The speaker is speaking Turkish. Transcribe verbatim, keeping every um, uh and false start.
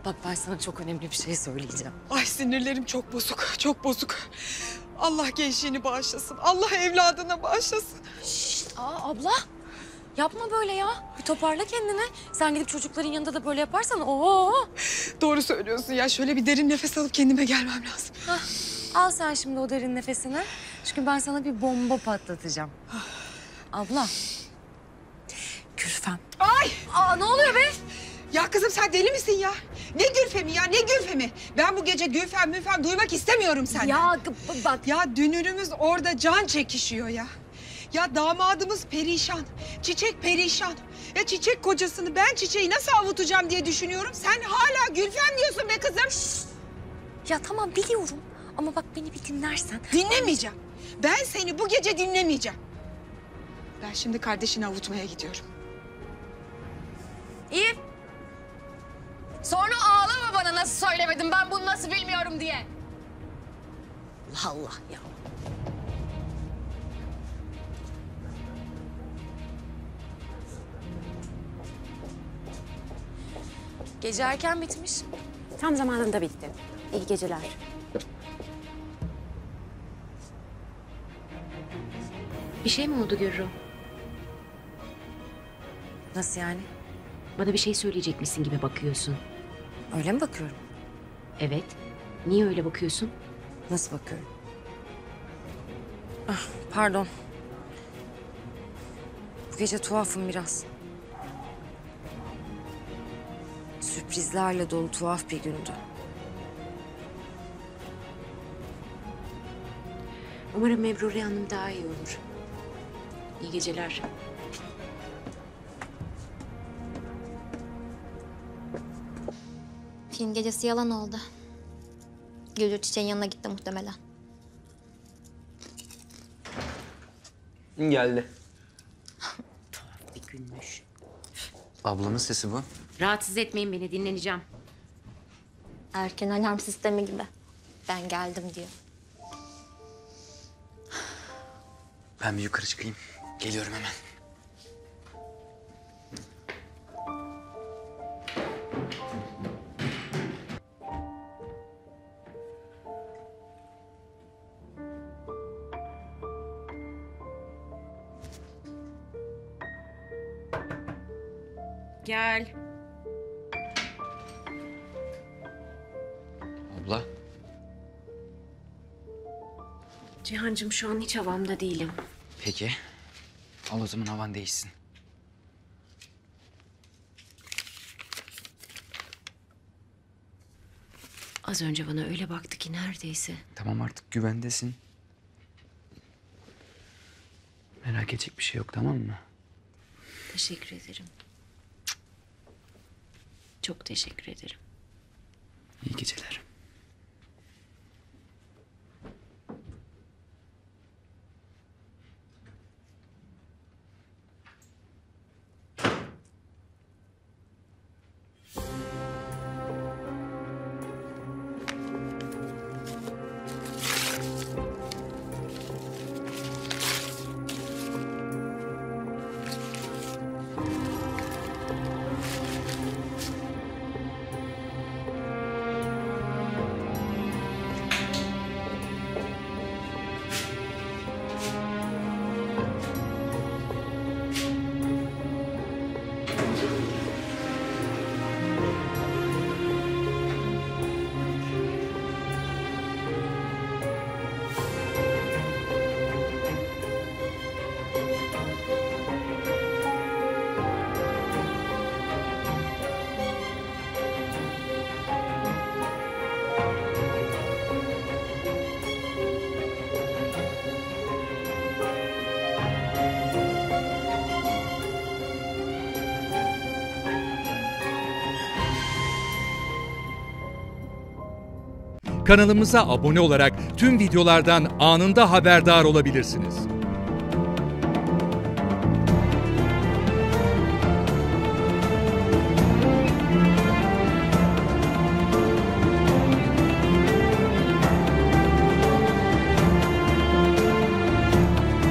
Bak ben sana çok önemli bir şey söyleyeceğim. Ay sinirlerim çok bozuk, çok bozuk. Allah gençliğini bağışlasın. Allah evladına bağışlasın. Şşt, aa abla. Yapma böyle ya. Bir toparla kendini. Sen gidip çocukların yanında da böyle yaparsan ooo. Doğru söylüyorsun ya. Şöyle bir derin nefes alıp kendime gelmem lazım. Hah, al sen şimdi o derin nefesini. Çünkü ben sana bir bomba patlatacağım. Abla. Gülfem. Ay! Aa ne oluyor be? Ya kızım sen deli misin ya? Ne Gülfem'i ya, ne Gülfem'i? Ben bu gece Gülfem Mülfem duymak istemiyorum senden. Ya bak. Ya dünürümüz orada can çekişiyor ya. Ya damadımız perişan, Çiçek perişan. Ya Çiçek kocasını ben Çiçeği nasıl avutacağım diye düşünüyorum. Sen hala Gülfem diyorsun be kızım. Şişt. Ya tamam biliyorum ama bak beni bir dinlersen. Dinlemeyeceğim. Ben seni bu gece dinlemeyeceğim. Ben şimdi kardeşini avutmaya gidiyorum. İyi. Sonra ağlama bana nasıl söylemedim ben bunu nasıl bilmiyorum diye. Allah Allah ya. Gece erken bitmiş. Tam zamanında bitti. İyi geceler. Bir şey mi oldu Gürru? Nasıl yani? Bana bir şey söyleyecekmişsin gibi bakıyorsun. Öyle mi bakıyorum? Evet. Niye öyle bakıyorsun? Nasıl bakıyorum? Ah, pardon. Bu gece tuhafım biraz. Sürprizlerle dolu tuhaf bir gündü. Umarım Mebrure Hanım daha iyi olur. İyi geceler. Film gecesi yalan oldu. Gülür Çiçek'in yanına gitti muhtemelen. Geldi. Tuhaf bir günmüş. Ablamın sesi bu. Rahatsız etmeyin beni, dinleneceğim. Erken alarm sistemi gibi. Ben geldim diyor. Ben bir yukarı çıkayım. Geliyorum hemen. Gel. Abla. Cihancığım şu an hiç havamda değilim. Peki. Al o zaman havan değişsin. Az önce bana öyle baktı ki neredeyse. Tamam artık güvendesin. Merak edecek bir şey yok, tamam mı? Teşekkür ederim. Çok teşekkür ederim. İyi geceler. Kanalımıza abone olarak tüm videolardan anında haberdar olabilirsiniz.